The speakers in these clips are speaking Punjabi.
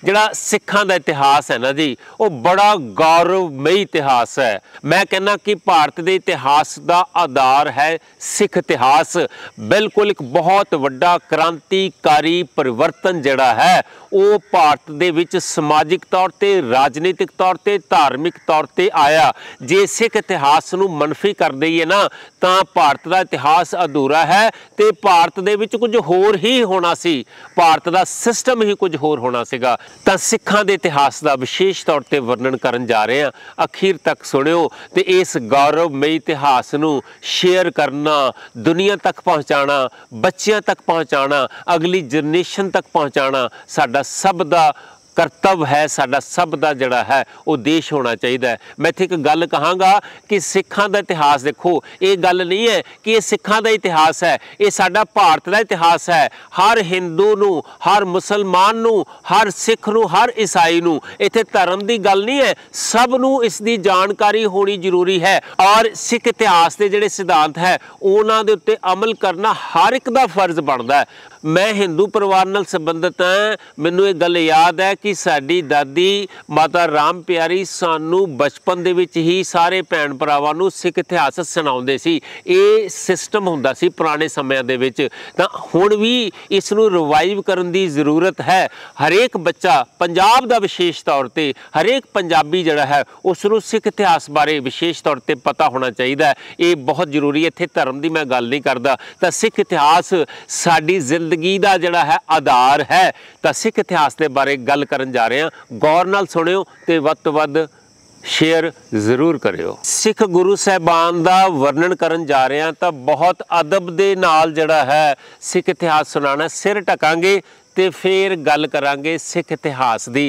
ਜਿਹੜਾ ਸਿੱਖਾਂ ਦਾ ਇਤਿਹਾਸ ਹੈ ਨਾ ਜੀ, ਉਹ ਬੜਾ ਗੌਰਵਮਈ ਇਤਿਹਾਸ ਹੈ। ਮੈਂ ਕਹਿੰਦਾ ਕਿ ਭਾਰਤ ਦੇ ਇਤਿਹਾਸ ਦਾ ਆਧਾਰ ਹੈ ਸਿੱਖ ਇਤਿਹਾਸ। ਬਿਲਕੁਲ ਇੱਕ ਬਹੁਤ ਵੱਡਾ ਕ੍ਰਾਂਤੀਕਾਰੀ ਪਰਿਵਰਤਨ ਜਿਹੜਾ ਹੈ ਉਹ ਭਾਰਤ ਦੇ ਵਿੱਚ ਸਮਾਜਿਕ ਤੌਰ ਤੇ, ਰਾਜਨੀਤਿਕ ਤੌਰ ਤੇ, ਧਾਰਮਿਕ ਤੌਰ ਤੇ ਆਇਆ। ਜੇ ਸਿੱਖ ਇਤਿਹਾਸ ਨੂੰ ਮਨਫੀ ਕਰ ਦਈਏ ਨਾ ਤਾਂ ਭਾਰਤ ਦਾ ਇਤਿਹਾਸ ਅਧੂਰਾ ਹੈ ਤੇ ਭਾਰਤ ਦੇ ਵਿੱਚ ਕੁਝ ਹੋਰ ਹੀ ਹੋਣਾ ਸੀ, ਭਾਰਤ ਦਾ ਸਿਸਟਮ ਹੀ ਕੁਝ ਹੋਰ ਹੋਣਾ ਸੀਗਾ। ਤਾਂ ਸਿੱਖਾਂ ਦੇ ਇਤਿਹਾਸ ਦਾ ਵਿਸ਼ੇਸ਼ ਤੌਰ ਤੇ ਵਰਣਨ ਕਰਨ ਜਾ ਰਹੇ ਹਾਂ, ਅਖੀਰ ਤੱਕ ਸੁਣਿਓ ਤੇ ਇਸ ਗੌਰਵਮਈ ਇਤਿਹਾਸ ਨੂੰ ਸ਼ੇਅਰ ਕਰਨਾ, ਦੁਨੀਆ ਤੱਕ ਪਹੁੰਚਾਉਣਾ, ਬੱਚਿਆਂ ਤੱਕ ਪਹੁੰਚਾਉਣਾ, ਅਗਲੀ ਜਨਰੇਸ਼ਨ ਤੱਕ ਪਹੁੰਚਾਉਣਾ ਸਾਡਾ ਸਭ ਦਾ ਕਰਤੱਵ ਹੈ, ਸਾਡਾ ਸਭ ਦਾ ਜਿਹੜਾ ਹੈ ਉਹ ਦੇਸ਼ ਹੋਣਾ ਚਾਹੀਦਾ ਹੈ। ਮੈਂ ਇੱਥੇ ਇੱਕ ਗੱਲ ਕਹਾਂਗਾ ਕਿ ਸਿੱਖਾਂ ਦਾ ਇਤਿਹਾਸ ਦੇਖੋ, ਇਹ ਗੱਲ ਨਹੀਂ ਹੈ ਕਿ ਇਹ ਸਿੱਖਾਂ ਦਾ ਇਤਿਹਾਸ ਹੈ, ਇਹ ਸਾਡਾ ਭਾਰਤ ਦਾ ਇਤਿਹਾਸ ਹੈ। ਹਰ ਹਿੰਦੂ ਨੂੰ, ਹਰ ਮੁਸਲਮਾਨ ਨੂੰ, ਹਰ ਸਿੱਖ ਨੂੰ, ਹਰ ਈਸਾਈ ਨੂੰ, ਇੱਥੇ ਧਰਮ ਦੀ ਗੱਲ ਨਹੀਂ ਹੈ, ਸਭ ਨੂੰ ਇਸ ਦੀ ਜਾਣਕਾਰੀ ਹੋਣੀ ਜ਼ਰੂਰੀ ਹੈ। ਔਰ ਸਿੱਖ ਇਤਿਹਾਸ ਦੇ ਜਿਹੜੇ ਸਿਧਾਂਤ ਹੈ ਉਹਨਾਂ ਦੇ ਉੱਤੇ ਅਮਲ ਕਰਨਾ ਹਰ ਇੱਕ ਦਾ ਫਰਜ਼ ਬਣਦਾ ਹੈ। ਮੈਂ ਹਿੰਦੂ ਪਰਿਵਾਰ ਨਾਲ ਸੰਬੰਧਿਤ ਹਾਂ, ਮੈਨੂੰ ਇਹ ਗੱਲ ਯਾਦ ਹੈ ਕਿ ਸਾਡੀ ਦਾਦੀ ਮਾਤਾ ਰਾਮ ਪਿਆਰੀ ਸਾਨੂੰ ਬਚਪਨ ਦੇ ਵਿੱਚ ਹੀ ਸਾਰੇ ਭੈਣ ਭਰਾਵਾਂ ਨੂੰ ਸਿੱਖ ਇਤਿਹਾਸ ਸੁਣਾਉਂਦੇ ਸੀ। ਇਹ ਸਿਸਟਮ ਹੁੰਦਾ ਸੀ ਪੁਰਾਣੇ ਸਮਿਆਂ ਦੇ ਵਿੱਚ। ਤਾਂ ਹੁਣ ਵੀ ਇਸ ਨੂੰ ਰਿਵਾਈਵ ਕਰਨ ਦੀ ਜ਼ਰੂਰਤ ਹੈ। ਹਰੇਕ ਬੱਚਾ, ਪੰਜਾਬ ਦਾ ਵਿਸ਼ੇਸ਼ ਤੌਰ ਤੇ ਹਰੇਕ ਪੰਜਾਬੀ ਜਿਹੜਾ ਹੈ ਉਸ ਨੂੰ ਸਿੱਖ ਇਤਿਹਾਸ ਬਾਰੇ ਵਿਸ਼ੇਸ਼ ਤੌਰ ਤੇ ਪਤਾ ਹੋਣਾ ਚਾਹੀਦਾ ਹੈ। ਇਹ ਬਹੁਤ ਜ਼ਰੂਰੀ ਹੈ। ਇੱਥੇ ਧਰਮ ਦੀ ਮੈਂ ਗੱਲ ਨਹੀਂ ਕਰਦਾ। ਤਾਂ ਸਿੱਖ ਇਤਿਹਾਸ ਸਾਡੀ ਜ਼ਿੰਦਗੀ ਦਾ ਜਿਹੜਾ ਹੈ ਆਧਾਰ ਹੈ। ਤਾਂ ਸਿੱਖ ਇਤਿਹਾਸ ਦੇ ਬਾਰੇ ਗੱਲ ਕਰਨ ਜਾ ਰਹੇ ਹਾਂ, ਗੌਰ ਨਾਲ ਸੁਣਿਓ ਤੇ ਵੱਧ ਤੋਂ ਵੱਧ ਸ਼ੇਅਰ ਜ਼ਰੂਰ ਕਰਿਓ। ਸਿੱਖ ਗੁਰੂ ਸਾਹਿਬਾਨ ਦਾ ਵਰਣਨ ਕਰਨ ਜਾ ਰਹੇ ਹਾਂ ਤਾਂ ਬਹੁਤ ਅਦਬ ਦੇ ਨਾਲ ਜਿਹੜਾ ਹੈ ਸਿੱਖ ਇਤਿਹਾਸ ਸੁਣਾਉਣਾ। ਸਿਰ ਢਕਾਂਗੇ ਤੇ ਫਿਰ ਗੱਲ ਕਰਾਂਗੇ ਸਿੱਖ ਇਤਿਹਾਸ ਦੀ।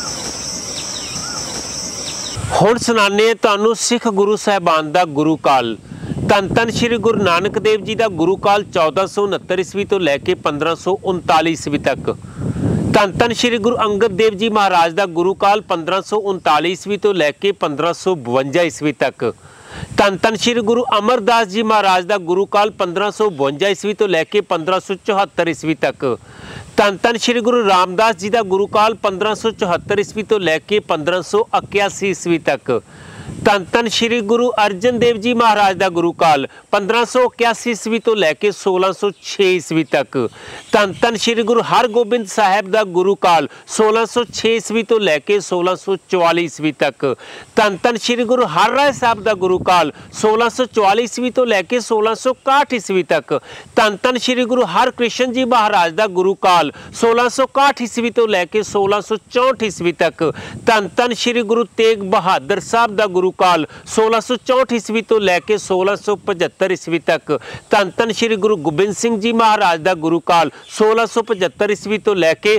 ਹੁਣ ਸੁਣਾਉਂਦੇ ਤੁਹਾਨੂੰ ਸਿੱਖ ਗੁਰੂ ਸਾਹਿਬਾਨ ਦਾ ਗੁਰੂ ਕਾਲ। ਧੰਨ ਧੰਨ ਸ਼੍ਰੀ ਗੁਰੂ ਨਾਨਕ ਦੇਵ ਜੀ ਦਾ ਗੁਰੂ ਕਾਲ 1469 ਈਸਵੀ ਤੋਂ ਲੈ ਕੇ 1539 ਈਸਵੀ ਤੱਕ। ਧੰਨ ਧੰਨ ਸ਼੍ਰੀ ਗੁਰੂ ਅੰਗਦ ਦੇਵ ਜੀ ਮਹਾਰਾਜ ਦਾ ਗੁਰੂ ਕਾਲ 1539 ਈਸਵੀ ਤੋਂ ਲੈ ਕੇ 1552 ਈਸਵੀ ਤੱਕ। ਧੰਨ ਧੰਨ ਸ਼੍ਰੀ ਗੁਰੂ ਅਮਰਦਾਸ ਜੀ ਮਹਾਰਾਜ ਦਾ ਗੁਰੂ ਕਾਲ 1552 ਈਸਵੀ ਤੋਂ ਲੈ ਕੇ 1574 ਈਸਵੀ ਤੱਕ। ਧੰਨ ਧੰਨ ਸ਼੍ਰੀ ਗੁਰੂ ਰਾਮਦਾਸ ਜੀ ਦਾ ਗੁਰੂ ਕਾਲ 1574 ਈਸਵੀ ਤੋਂ ਲੈ ਕੇ 1581 ਈਸਵੀ ਤੱਕ। ਧੰਨ ਧੰਨ ਸ਼੍ਰੀ ਗੁਰੂ ਅਰਜਨ ਦੇਵ ਜੀ ਮਹਾਰਾਜ ਦਾ ਗੁਰੂ ਕਾਲ 1581 ਈਸਵੀ ਤੋਂ ਲੈ ਕੇ 1606 ਈਸਵੀ ਤੱਕ। ਧੰਨ ਧੰਨ ਸ਼੍ਰੀ ਗੁਰੂ ਹਰਗੋਬਿੰਦ ਸਾਹਿਬ ਦਾ ਗੁਰੂ ਕਾਲ 1606 ਈਸਵੀ ਤੋਂ ਲੈ ਕੇ 1644 ਈਸਵੀ ਤੱਕ। ਧੰਨ ਧੰਨ ਸ਼੍ਰੀ ਗੁਰੂ ਹਰਰਾਏ ਸਾਹਿਬ ਦਾ ਗੁਰੂ ਕਾਲ 1644 ਈਸਵੀ ਤੋਂ ਲੈ ਕੇ 1661 ਈਸਵੀ ਤੱਕ। ਧੰਨ ਧੰਨ ਸ਼੍ਰੀ ਗੁਰੂ ਹਰਕ੍ਰਿਸ਼ਨ ਜੀ ਮਹਾਰਾਜ ਦਾ ਗੁਰੂ ਕਾਲ 1661 ਈਸਵੀ ਤੋਂ ਲੈ ਕੇ 1664 ਈਸਵੀ ਤੱਕ। ਧੰਨ ਧੰਨ ਸ਼੍ਰੀ ਗੁਰੂ ਤੇਗ ਬਹਾਦਰ ਸਾਹਿਬ ਦਾ ਗੁਰੂ ਕਾਲ 1664 ਈਸਵੀ ਤੋਂ ਲੈ ਕੇ 1675 ਈਸਵੀ ਤੱਕ। ਧੰਨ ਧੰਨ ਸ਼੍ਰੀ ਗੁਰੂ ਗੋਬਿੰਦ ਸਿੰਘ ਜੀ ਮਹਾਰਾਜ ਦਾ ਗੁਰੂ ਕਾਲ 1675 ਈਸਵੀ ਤੋਂ ਲੈ ਕੇ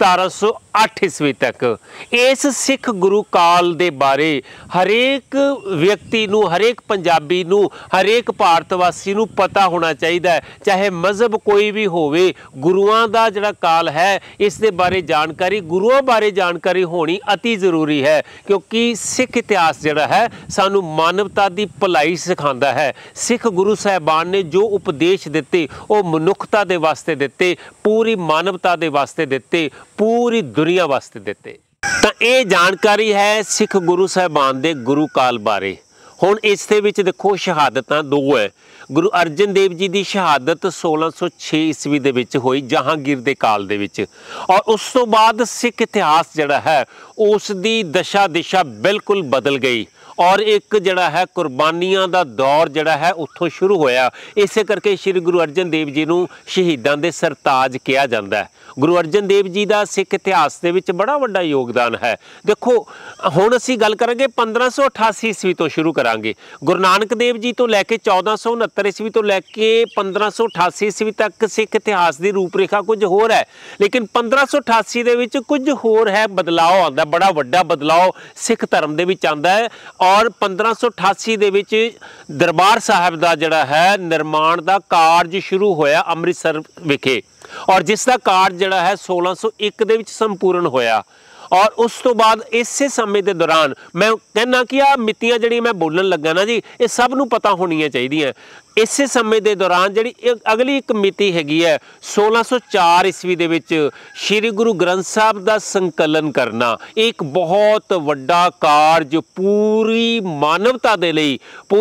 1708 ਈਸਵੀ ਤੱਕ। ਇਸ ਸਿੱਖ ਗੁਰੂ ਕਾਲ ਦੇ ਬਾਰੇ ਹਰੇਕ ਵਿਅਕਤੀ ਨੂੰ, ਹਰੇਕ ਪੰਜਾਬੀ ਨੂੰ, ਹਰੇਕ ਭਾਰਤ ਵਾਸੀ ਨੂੰ ਪਤਾ ਹੋਣਾ ਚਾਹੀਦਾ ਹੈ, ਚਾਹੇ ਮਜ਼ਹਬ ਕੋਈ ਵੀ ਹੋਵੇ। ਗੁਰੂਆਂ ਦਾ ਜਿਹੜਾ ਕਾਲ ਹੈ ਇਸ ਦੇ ਬਾਰੇ ਜਾਣਕਾਰੀ, ਗੁਰੂਆਂ ਬਾਰੇ ਜਾਣਕਾਰੀ ਹੋਣੀ ਅਤੀ ਜ਼ਰੂਰੀ ਹੈ, ਕਿਉਂਕਿ ਸਿੱਖ ਇਤਿਹਾਸ ਜਿਹੜਾ ਹੈ ਸਾਨੂੰ ਮਾਨਵਤਾ ਦੀ ਭਲਾਈ ਸਿਖਾਉਂਦਾ ਹੈ। ਸਿੱਖ ਗੁਰੂ ਸਾਹਿਬਾਨ ਨੇ ਜੋ ਉਪਦੇਸ਼ ਦਿੱਤੇ ਉਹ ਮਨੁੱਖਤਾ ਦੇ ਵਾਸਤੇ ਦਿੱਤੇ, ਪੂਰੀ ਮਾਨਵਤਾ ਦੇ ਵਾਸਤੇ ਦਿੱਤੇ, ਪੂਰੀ ਦੁਨੀਆ ਵਾਸਤੇ ਦਿੱਤੇ। ਤਾਂ ਇਹ ਜਾਣਕਾਰੀ ਹੈ ਸਿੱਖ ਗੁਰੂ ਸਾਹਿਬਾਨ ਦੇ ਗੁਰੂ ਕਾਲ ਬਾਰੇ। ਹੁਣ ਇਸ ਦੇ ਵਿੱਚ ਦੇਖੋ ਸ਼ਹਾਦਤਾਂ ਦੋ ਹੈ। ਗੁਰੂ ਅਰਜਨ ਦੇਵ ਜੀ ਦੀ ਸ਼ਹਾਦਤ 1606 ਈਸਵੀ ਦੇ ਵਿੱਚ ਹੋਈ ਜਹਾਂਗੀਰ ਦੇ ਕਾਲ ਦੇ ਵਿੱਚ, ਔਰ ਉਸ ਤੋਂ ਬਾਅਦ ਸਿੱਖ ਇਤਿਹਾਸ ਜਿਹੜਾ ਹੈ ਉਸ ਦੀ ਦਸ਼ਾ ਦਿਸ਼ਾ ਬਿਲਕੁਲ ਬਦਲ ਗਈ ਔਰ ਇੱਕ ਜਿਹੜਾ ਹੈ ਕੁਰਬਾਨੀਆਂ ਦਾ ਦੌਰ ਜਿਹੜਾ ਹੈ ਉੱਥੋਂ ਸ਼ੁਰੂ ਹੋਇਆ। ਇਸੇ ਕਰਕੇ ਸ਼੍ਰੀ ਗੁਰੂ ਅਰਜਨ ਦੇਵ ਜੀ ਨੂੰ ਸ਼ਹੀਦਾਂ ਦੇ ਸਰਤਾਜ ਕਿਹਾ ਜਾਂਦਾ ਹੈ। ਗੁਰੂ ਅਰਜਨ ਦੇਵ ਜੀ ਦਾ ਸਿੱਖ ਇਤਿਹਾਸ ਦੇ ਵਿੱਚ ਬੜਾ ਵੱਡਾ ਯੋਗਦਾਨ ਹੈ। ਦੇਖੋ ਹੁਣ ਅਸੀਂ ਗੱਲ ਕਰਾਂਗੇ 1588 ਈਸਵੀ ਤੋਂ ਸ਼ੁਰੂ ਕਰਾਂਗੇ। ਗੁਰੂ ਨਾਨਕ ਦੇਵ ਜੀ ਤੋਂ ਲੈ ਕੇ 1469 ਈਸਵੀ ਤੋਂ ਲੈ ਕੇ 1588 ਈਸਵੀ ਤੱਕ ਸਿੱਖ ਇਤਿਹਾਸ ਦੀ ਰੂਪਰੇਖਾ ਕੁਝ ਹੋਰ ਹੈ, ਲੇਕਿਨ 1588 ਦੇ ਵਿੱਚ ਕੁਝ ਹੋਰ ਹੈ, ਬਦਲਾਅ ਆਉਂਦਾ, ਬੜਾ ਵੱਡਾ ਬਦਲਾਅ ਸਿੱਖ ਧਰਮ ਦੇ ਵਿੱਚ ਆਉਂਦਾ ਹੈ। ਔਰ 1588 ਦੇ ਵਿੱਚ ਦਰਬਾਰ ਸਾਹਿਬ ਦਾ ਜਿਹੜਾ ਹੈ ਨਿਰਮਾਣ ਦਾ ਕਾਰਜ ਸ਼ੁਰੂ ਹੋਇਆ ਅੰਮ੍ਰਿਤਸਰ ਵਿਖੇ, ਔਰ ਜਿਸ ਦਾ ਕਾਰਜ ਜਿਹੜਾ ਹੈ 1601 ਦੇ ਵਿੱਚ ਸੰਪੂਰਨ ਹੋਇਆ। ਔਰ ਉਸ ਤੋਂ ਬਾਅਦ ਇਸੇ ਸਮੇਂ ਦੇ ਦੌਰਾਨ ਮੈਂ ਕਹਿੰਦਾ ਕਿ ਆ ਮਿਤੀਆਂ ਜਿਹੜੀਆਂ ਮੈਂ ਬੋਲਣ ਲੱਗਾ ਨਾ ਜੀ, ਇਹ ਸਭ ਨੂੰ ਪਤਾ ਹੋਣੀਆਂ ਚਾਹੀਦੀਆਂ। इसे समय के दौरान जी अगली एक मिति हैगी है 1604 ईस्वी दे विच श्री गुरु ग्रंथ साहब का संकलन करना एक बहुत वड्डा कारज पूरी मानवता दे लई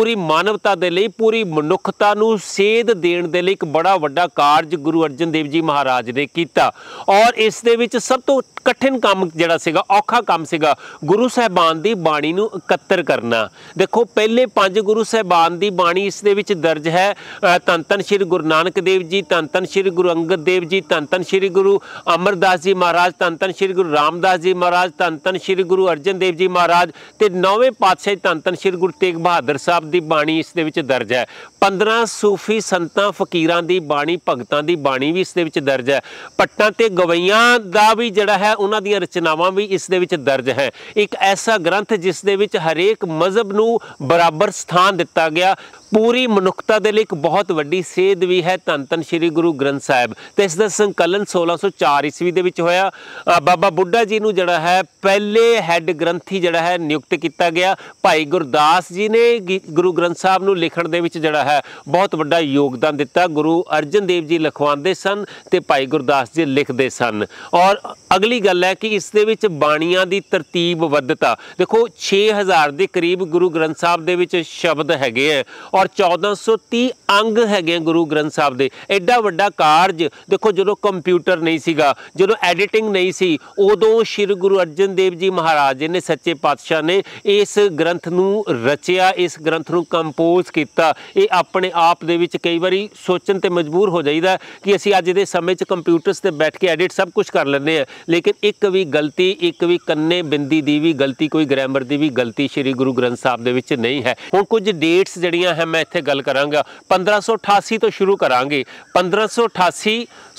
पूरी मनुखता नूं सेध देण दे लई एक बड़ा वड्डा कारज गुरु अर्जन देव जी महाराज ने कीता। और इस दे विच सब तो कठिन काम जिहड़ा सीगा औखा काम सीगा गुरु साहिबान दी बाणी नूं इकत्तर करना। देखो पहले 5 गुरु साहिबान दी बाणी इस दे विच दर्ज है। धन धन श्री गुरु नानक देव जी, धन धन श्री गुरु अंगद देव जी, धन धन श्री गुरु अमरदास जी महाराज, धन धन श्री गुरु रामदास जी महाराज, धन धन श्री गुरु अर्जन देव जी महाराज ते 9वें पातशाह धन धन श्री गुरु तेग बहादुर साहब दी बाणी इस दे विच दर्ज है। 15 सूफी संतां फकीरां दी बाणी भगतां दी बाणी भी इस दे विच दर्ज है। पट्टां ते गवैयां दा भी जिहड़ा है उन्हां दीयां रचनावां भी इस दे विच दर्ज है। एक ऐसा ग्रंथ जिस दे विच हरेक मजहब नूं बराबर स्थान दिता गया। पूरी मनुखता दे लई एक बहुत वड्डी सेध भी है धन धन श्री गुरु ग्रंथ साहिब। तो इसका संकलन 1604 ईस्वी दे विच होया। बाबा बुढ़ा जी नूं जिहड़ा है पहले हैड ग्रंथी जिहड़ा है नियुक्त किया गया। भाई गुरदास जी ने गुरु ग्रंथ साहब नूं लिखण दे विच जिहड़ा है बहुत वड्डा योगदान दिता। गुरु अर्जन देव जी लिखवांदे सन ते भाई गुरदास जी लिखदे सन। और अगली गल है कि इस दे विच बाणियां दी तरतीबबद्धता देखो 6000 के करीब गुरु ग्रंथ साहब दे विच शब्द हैगे है और 1430 अंग हैगे गुरु ग्रंथ साहब दे। एडा वड्डा कारज देखो जो कंप्यूटर नहीं सीगा, जो एडिटिंग नहीं सी, उदों श्री गुरु अर्जन देव जी महाराज ने सच्चे पातशाह ने इस ग्रंथ नूं रचिया, इस ग्रंथ नूं कंपोज किया। ये अपने आप दे विच कई बारी सोचण ते मजबूर हो जाइदा कि असीं अज दे समय च कंप्यूटर्स ते बैठ के एडिट सब कुछ कर लैंदे हैं, लेकिन एक भी गलती, एक भी कन्ने बिंदी दी भी गलती, कोई ग्रामर की भी गलती श्री गुरु ग्रंथ साहब दे विच नहीं है। हुण कुछ डेट्स जड़ियां है मैं इत्थे गल करांगा। 1588 तो शुरू करांगे। 1588,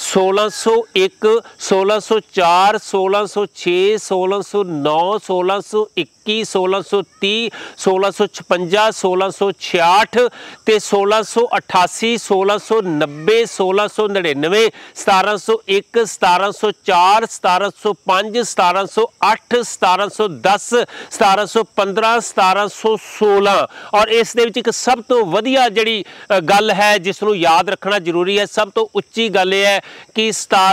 1601, 1604, 1606, 1609, 1621, 1630, 1656, 1666 ਤੇ 1688, 1690, 1699, 1701, 1704, 1705, 1708, 1710, 1715, 1716। और इस दे विच एक सब तो वधिया जिहड़ी गल है जिसनूं याद रखना जरूरी है, सब तो उच्ची गल यह है कि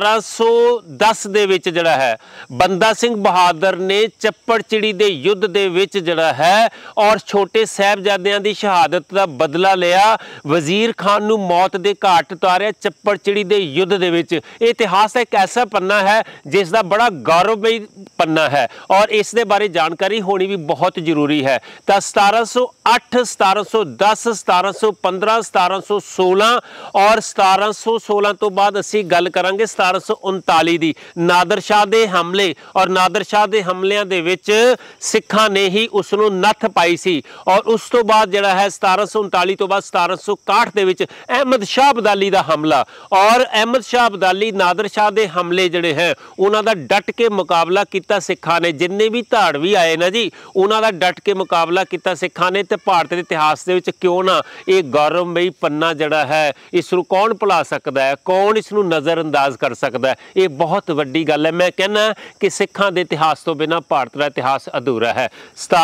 1710 दे विच जिहड़ा है बंदा सिंह बहादुर ने चप्पड़चिड़ी दे युद्ध दे विच जिहड़ा है और छोटे साहिबजादियां दी शहादत का बदला लिया। वजीर खान नूं मौत दे घाट उतारिया चप्पड़चिड़ी दे युद्ध दे विच। इतिहास एक ऐसा पन्ना है जिसका बड़ा गौरवमयी पन्ना है और इस दे बारे जानकारी होनी भी बहुत जरूरी है। तो 1708, 1710, 1715, 1716 और 1716 तो बाद असी गल करांगे 1739 दी नादर शाह दे हमले। और नादर शाह दे हमलियां दे विच सिखां ने ही उसनूं नत्थ पाई सी। और उस तो बाद जिहड़ा है 1739 तो बाद 1761 दे विच अहमद शाह अब्दाली दा हमला। और अहमद शाह अब्दाली नादर शाह दे हमले जिहड़े है उन्हां दा डट के मुकाबला किया सिखां ने। जिन्ने भी धाड़वी आए ना जी उन्हां दा डट के मुकाबला किया सिखां ने। ते भारत के इतिहास दे विच क्यों ना ये गौरवमयी पन्ना जिहड़ा है इसनूं कौन भुला सकता है, कौन इसनूं नज़रअंदाज कर सकता है। ये बहुत वड्डी गल है। मैं कहना कि सिखां दे इतिहास तो बिना भारत का इतिहास अधूरा है।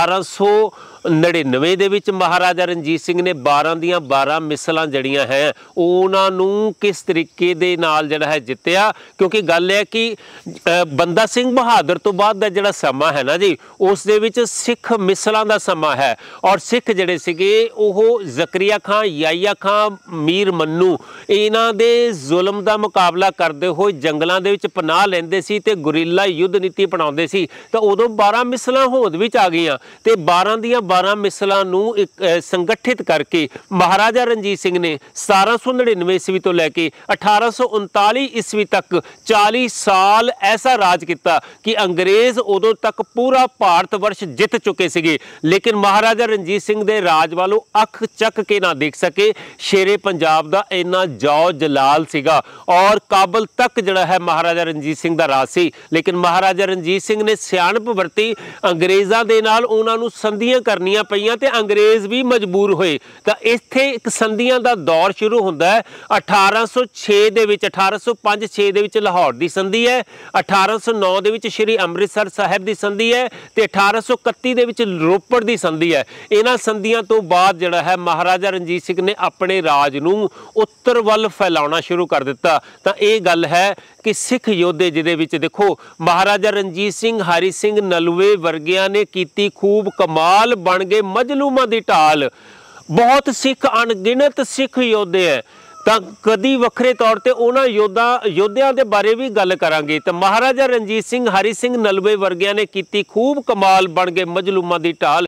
1799 दे विच महाराजा रणजीत सिंह ने 12 दियां 12 मिसलां जड़ियां हैं उन्हां नूं किस तरीके दे नाल जिहड़ा है जित्तिया। क्योंकि गल है कि बंदा सिंह बहादुर तो बाद दा जिहड़ा समा है ना जी उस दे विच सिख मिसलां दा समा है। और सिख जिहड़े सीगे ओह ज़करिया खां, याहिया खां, मीर मन्नू इन्हां दे जुल्म दा मुकाबला करदे होए जंगलां दे विच पनाह लैंदे सी ते गुरीला युद्ध नीति अपनाउंदे सी। तो उदों 12 मिसलां होंद विच आ गईयां ते 12 दियां 12 मिसलां नूं संगठित करके महाराजा रणजीत सिंह ने 1799 ईस्वी तो लैके 1839 ईस्वी तक 40 साल ऐसा राज किया कि अंग्रेज उदों तक पूरा भारत वर्ष जित चुके सीगे, लेकिन महाराजा रणजीत सिंह दे राज वालों अख चक के ना देख सके। शेरे पंजाब दा इन्ना जौ जलाल सीगा और काबल तक जिहड़ा है महाराजा रणजीत सिंह दा राज सी। लेकिन महाराजा रणजीत सिंह ने सियाणप वरती, अंग्रेज़ां दे नाल उन्हां नूं संधियां करनियां पईयां ते अंग्रेज़ भी मजबूर होए। तां इत्थे एक संधियां दा दौर शुरू हुंदा है 1806 दे विच। 1805-6 दे विच लाहौर दी संधि है, 1809 दे विच श्री अमृतसर साहिब दी संधि है ते 1831 दे विच रोपड़ दी संधि है। इन्हां संधियां तो बाद जिहड़ा है ਮਹਾਰਾਜਾ ਰਣਜੀਤ ਸਿੰਘ ਨੇ ਆਪਣੇ ਰਾਜ ਨੂੰ ਉੱਤਰ ਵੱਲ ਫੈਲਾਉਣਾ ਸ਼ੁਰੂ ਕਰ ਦਿੱਤਾ। ਤਾਂ ਇਹ ਗੱਲ ਹੈ ਕਿ ਸਿੱਖ ਯੋਧੇ ਜਿਹਦੇ ਵਿੱਚ ਦੇਖੋ ਮਹਾਰਾਜਾ ਰਣਜੀਤ ਸਿੰਘ, ਹਰੀ ਸਿੰਘ ਨਲੂਏ ਵਰਗਿਆਂ ਨੇ ਕੀਤੀ ਖੂਬ ਕਮਾਲ, ਬਣ ਗਏ ਮਜਲੂਮਾਂ ਦੀ ਢਾਲ। ਬਹੁਤ ਸਿੱਖ, ਅਣਗਿਣਤ ਸਿੱਖ ਯੋਧੇ ਹੈ। ਤਾਂ ਕਦੀ ਵੱਖਰੇ ਤੌਰ ਤੇ ਉਹਨਾਂ ਯੋਧਿਆਂ ਦੇ ਬਾਰੇ ਵੀ ਗੱਲ ਕਰਾਂਗੇ। ਤਾਂ ਮਹਾਰਾਜਾ ਰਣਜੀਤ ਸਿੰਘ, ਹਰੀ ਸਿੰਘ ਨਲੂਏ ਵਰਗਿਆਂ ਨੇ ਕੀਤੀ ਖੂਬ ਕਮਾਲ, ਬਣ ਗਏ ਮਜਲੂਮਾਂ ਦੀ ਢਾਲ।